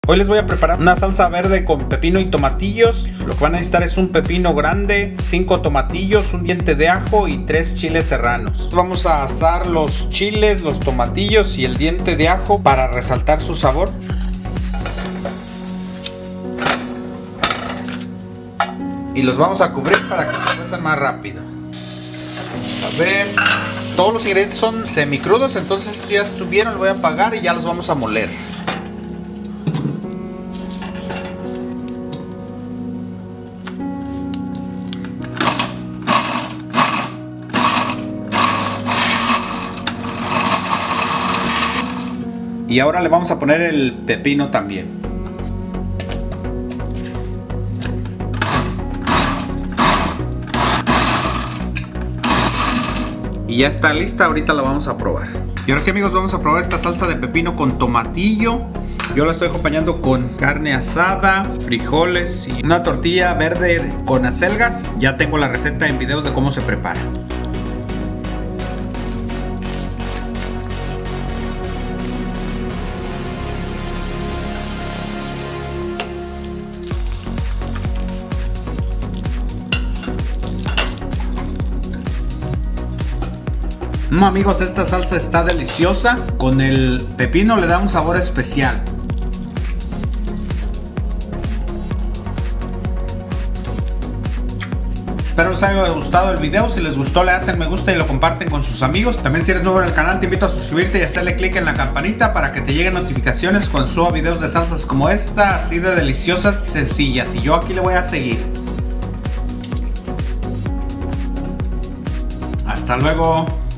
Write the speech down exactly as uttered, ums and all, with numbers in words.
Hoy les voy a preparar una salsa verde con pepino y tomatillos. Lo que van a necesitar es un pepino grande, cinco tomatillos, un diente de ajo y tres chiles serranos. Vamos a asar los chiles, los tomatillos y el diente de ajo para resaltar su sabor. Y los vamos a cubrir para que se cuezan más rápido. Vamos a ver. Todos los ingredientes son semicrudos, entonces ya estuvieron, los voy a apagar y ya los vamos a moler. Y ahora le vamos a poner el pepino también. Y ya está lista, ahorita la vamos a probar. Y ahora sí, amigos, vamos a probar esta salsa de pepino con tomatillo. Yo la estoy acompañando con carne asada, frijoles y una tortilla verde con acelgas. Ya tengo la receta en videos de cómo se prepara. No, amigos, esta salsa está deliciosa. Con el pepino le da un sabor especial. Espero les haya gustado el video. Si les gustó, le hacen me gusta y lo comparten con sus amigos. También, si eres nuevo en el canal, te invito a suscribirte y hacerle clic en la campanita para que te lleguen notificaciones cuando suba videos de salsas como esta, así de deliciosas y sencillas. Y yo aquí le voy a seguir. Hasta luego.